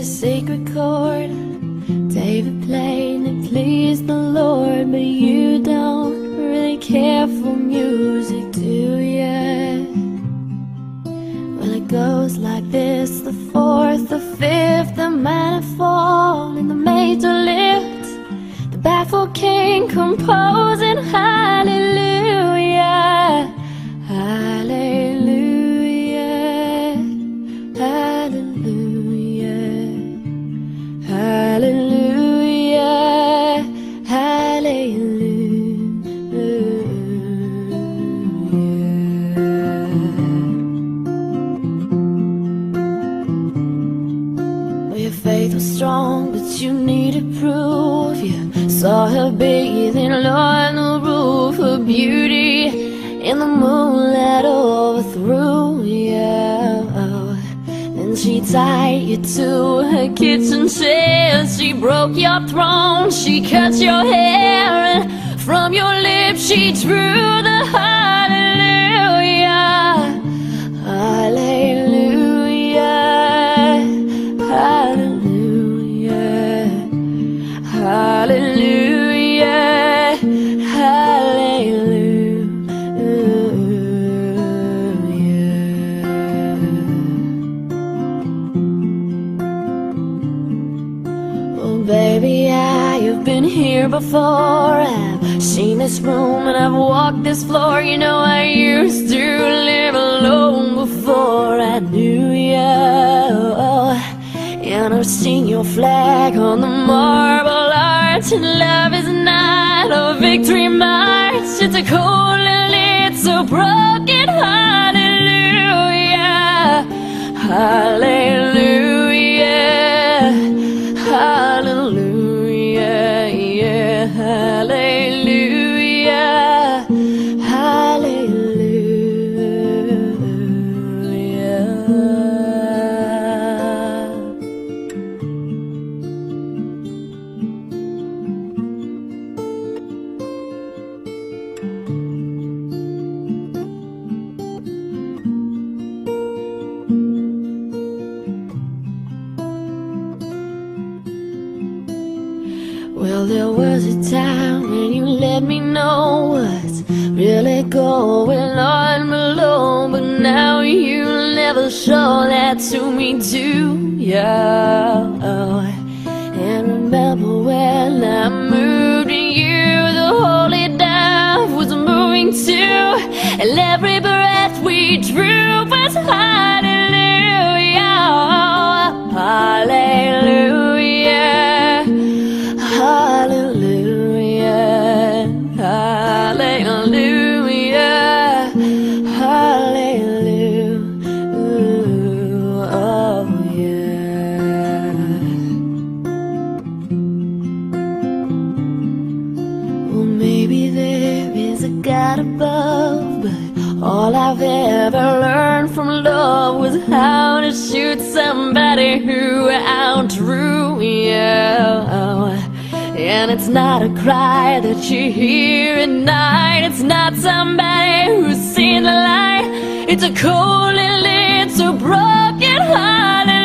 a sacred chord David played and it pleased the Lord. But you don't really care for music, do ya? Well, it goes like this: the fourth, the fifth, the minor fall, and the major lift, the baffled king composing hallelujah, hallelujah, hallelujah, hallelujah, hallelujah. Well, your faith was strong, but you needed proof. You saw her bathing on the roof, her beauty in the moonlight overthrew you. Then she tied you to her kitchen chair. She broke your throne, she cut your hair, and from your lips she drew the hallelujah, hallelujah, hallelujah, hallelujah, hallelujah. Baby, I've been here before. I've seen this room and I've walked this floor. You know, I used to live alone before I knew you. And I've seen your flag on the marble arch. And love is not a victory march, it's a cold and it's a broken hallelujah, hallelujah, hallelujah, yeah, hallelujah, hallelujah. Well, there was a time when you let me know what's really going on below, but now you never show that to me, do ya? And remember when I moved in you, the holy dove was moving too, and every breath we drew was hallelujah, hallelujah, hallelujah, hallelujah, hallelujah, oh yeah. Well, maybe there is a God above, but all I've ever learned from love was how to shoot somebody who outdrew you. And it's not a cry that you hear at night, it's not somebody who's seen the light, it's a cold and it's a broken heart.